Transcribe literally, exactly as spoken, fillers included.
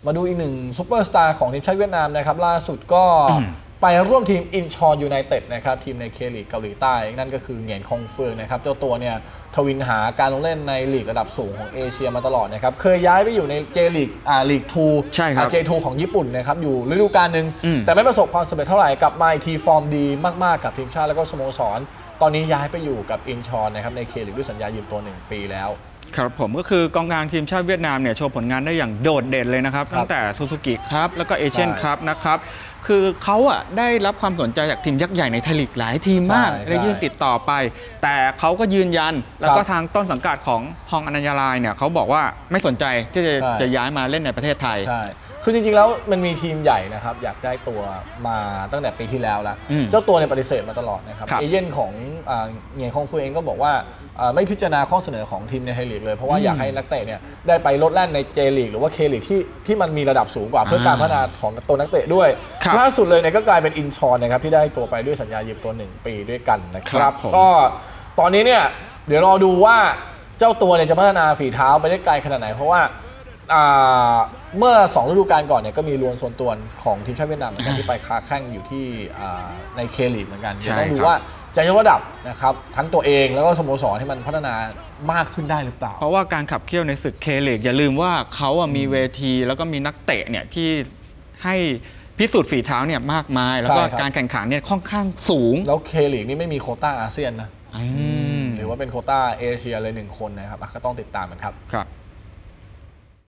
มาดูอีกหนึ่งซุปเปอร์สตาร์ของทีมชาติเวียดนามนะครับล่าสุดก็ไปร่วมทีมอินชอนยูไนเต็ดนะครับทีมในเคลีกเกาหลีใต้นั่นก็คือเหงียนคงเฟิงนะครับเจ้าตัวเนี่ยทวินหาการลงเล่นในลีกระดับสูงของเอเชียมาตลอดนะครับเคยย้ายไปอยู่ในเจลีกอ่าลีกทูใช่ครับเจทูของญี่ปุ่นนะครับอยู่ฤดูกาลหนึ่งแต่ไม่ประสบความสำเร็จเท่าไหร่กับมาทีฟอร์มดีมากๆกับทีมชาติแล้วก็สโมสรตอนนี้ย้ายไปอยู่กับอินชอนนะครับในเคลีกด้วยสัญญายืมตัวหนึ่งปีแล้วครับผมก็คือกองกลางทีมชาติเวียดนามเนี่ยโชว์ผลงานได้อย่างโดดเด่นเลยนะครับตั้งแต่ซูซูกิครับแล้วก็เอเชียนคัพนะครับคือเขาอ่ะได้รับความสนใจจากทีมยักษ์ใหญ่ในไทยลีกหลายทีมมากได้ยื่นติดต่อไปแต่เขาก็ยืนยันแล้วก็ทางต้นสังกัดของฮองอนัญญาลายเนี่ยเขาบอกว่าไม่สนใจที่จะจะย้ายมาเล่นในประเทศไทยใช่คือจริงๆแล้วมันมีทีมใหญ่นะครับอยากได้ตัวมาตั้งแต่ปีที่แล้วแล้วเจ้าตัวในปฏิเสธมาตลอดนะครับเอเย่นของเหงียนคงเฟิงเองก็บอกว่าไม่พิจารณาข้อเสนอของทีมในไทยลีกเลยเพราะว่าอยากให้นักเตะเนี่ยได้ไปลดแล่นในเจลีกหรือว่าเคลีกที่ที่มันมีระดับสูงกว่าเพื่อการพัฒนาของตัวนักเตะด้วยล่าสุดเลยเนี่ยก็กลายเป็นอินชอนนะครับที่ได้ตัวไปด้วยสัญญายืมตัวหนึ่งปีด้วยกันนะครับก็ตอนนี้เนี่ยเดี๋ยวรอดูว่าเจ้าตัวเนี่ยจะพัฒนาฝีเท้าไปได้ไกลขนาดไหนเพราะว่าเมื่อสองฤดูกาลก่อนเนี่ยก็มีลวนส่วนตัวของทีมชาติเวียดนามเหมือนกันที่ไปค้าแข่งอยู่ที่ในเคลีกเหมือนกันต้องดูว่าจะยกระดับนะครับทั้งตัวเองแล้วก็สโมสรให้มันพัฒนามากขึ้นได้หรือเปล่าเพราะว่าการขับเคี่ยวในศึกเคลีกอย่าลืมว่าเขามีเวทีแล้วก็มีนักเตะเนี่ยที่ให้พิสูจน์ฝีเท้าเนี่ยมากมายแล้วก็การแข่งขันเนี่ยค่อนข้างสูงแล้วเคลีกนี่ไม่มีโควต้าอาเซียนนะหรือว่าเป็นโควต้าเอเชียเลยหนึ่งคนนะครับก็ต้องติดตามมันครับครับ